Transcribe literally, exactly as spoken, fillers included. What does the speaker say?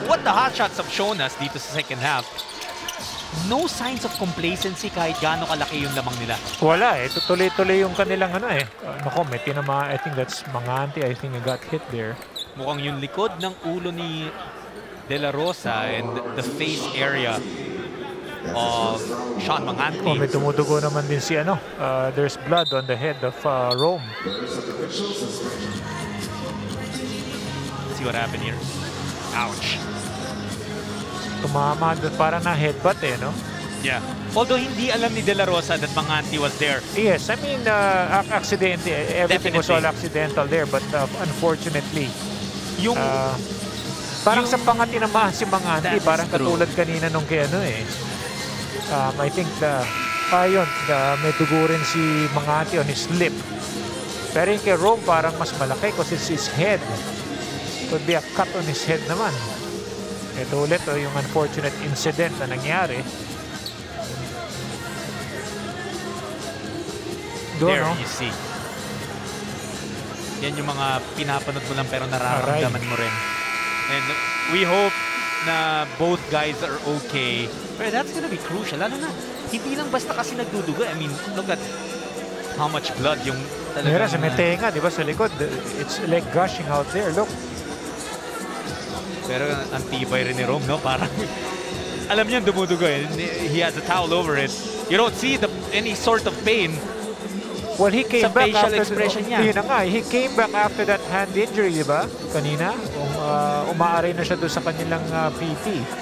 what the hotshots have shown us dito sa second half, no signs of complacency kahit gaano kalaki yung lamang nila. Wala eh. Tuloy-tuloy yung kanilang ano eh. Uh, Nako, may tinama. I think that's Manganti. I think I got hit there. Mukhang yung likod ng ulo ni Dela Rosa and the face area of Sean Manganti. Oh, may tumudugo naman din si ano. Uh, there's blood on the head of uh, Rome. See what happened here. Ouch. Tumama, para na headbutt eh, no? Yeah. Although hindi alam ni Dela Rosa that Manganti was there. Yes, I mean, uh, accident, everything Definitely. was all accidental there, but uh, unfortunately, Yung, uh, parang yung, sa panga tinamahan si Manganti, parang katulad true. kanina nung kay ano eh. Um, I think the, ah yun, the, may dugo rin si Manganti on his lip. Pero yung kay Rome parang mas malaki kasi it's his head. Could be a cut on his head naman. Ito ulit oh, yung unfortunate incident na nangyari. Doon, there no? you see. Yan yung mga pinapanood mo lang pero nararamdaman mo rin. And we hope na both guys are okay. But that's gonna be crucial. Lalo na, hindi lang basta kasi nagduduga. I mean, look at how much blood yung talagang... Meron sa may tenga, di ba? Sa likod. It's like gushing out there. Look. Pero ang tibay rin ni Rome, no? Parang, alam niya dumudugo eh. He has a towel over it. You don't see the any sort of pain. Well, he came sa back facial after expression the, niya. Yun na nga, he came back after that hand injury, di ba? Kanina, um, uh, umaari na siya doon sa kanilang uh, P T.